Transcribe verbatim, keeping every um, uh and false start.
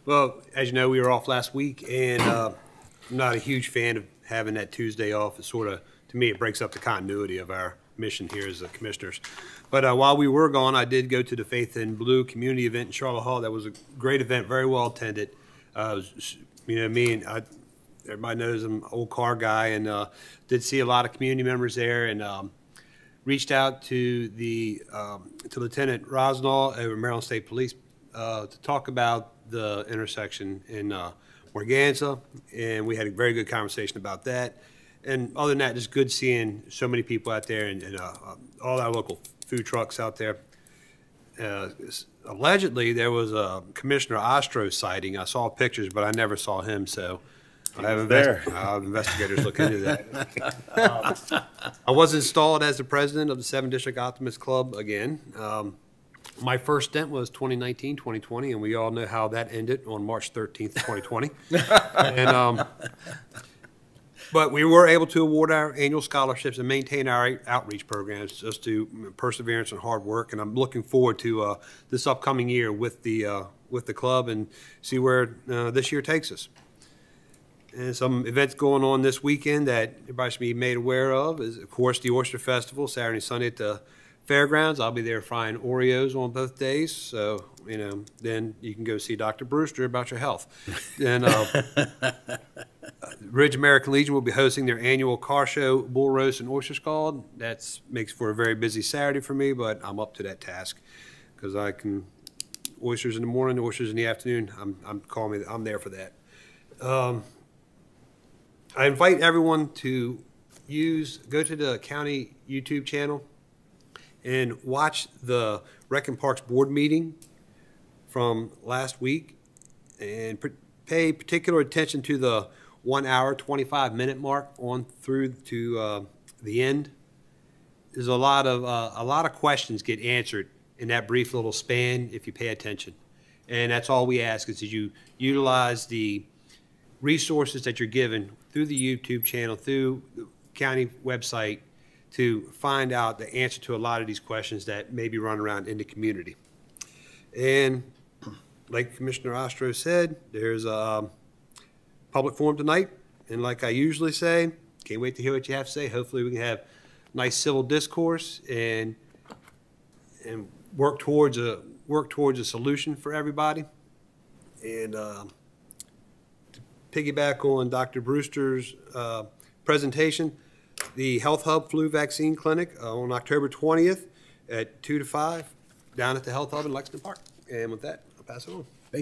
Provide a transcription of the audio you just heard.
Well, as you know, we were off last week, and uh, I'm not a huge fan of having that Tuesday off. It sort of, to me, it breaks up the continuity of our mission here as the commissioners. But uh, while we were gone, I did go to the Faith in Blue community event in Charlotte Hall. That was a great event, very well attended. Uh, it was, you know, me and I, everybody knows I'm an old car guy, and uh, did see a lot of community members there, and um, reached out to the um, to Lieutenant Rosnall over Maryland State Police uh, to talk about the intersection in uh, Morganza, and we had a very good conversation about that. And other than that, just good seeing so many people out there, and, and uh, all our local food trucks out there. Uh, allegedly, there was a Commissioner Ostro sighting. I saw pictures, but I never saw him, so I have invest uh, investigators look into that. um, I was installed as the president of the seven District Optimist Club again. Um, my first stint was twenty nineteen, twenty twenty, and we all know how that ended on March thirteenth, twenty twenty. and, um, but we were able to award our annual scholarships and maintain our outreach programs just to perseverance and hard work. And I'm looking forward to uh, this upcoming year with the uh, with the club and see where uh, this year takes us. And some events going on this weekend that everybody should be made aware of is, of course, the Oyster Festival, Saturday and Sunday at the fairgrounds. I'll be there frying Oreos on both days, so you know. Then you can go see Doctor Brewster about your health. And uh, Ridge American Legion will be hosting their annual car show, Bull Roast and Oyster Scald. That makes for a very busy Saturday for me, but I'm up to that task because I can oysters in the morning, oysters in the afternoon. I'm I'm calling me. I'm there for that. Um, I invite everyone to use go to the county YouTube channel and watch the Rec and Parks board meeting from last week, and pay particular attention to the one hour, twenty-five minute mark on through to uh, the end. There's a lot of uh, a lot of questions get answered in that brief little span if you pay attention, and that's all we ask is that you utilize the resources that you're given through the YouTube channel, through the county website, to find out the answer to a lot of these questions that maybe run around in the community. And like Commissioner Ostro said, there's a public forum tonight, and like I usually say, can't wait to hear what you have to say. Hopefully we can have nice civil discourse and and work towards a work towards a solution for everybody. And uh, to piggyback on Doctor Brewster's uh, presentation, the Health Hub Flu Vaccine Clinic uh, on October twentieth at two to five down at the Health Hub in Lexington Park. And with that, I'll pass it on.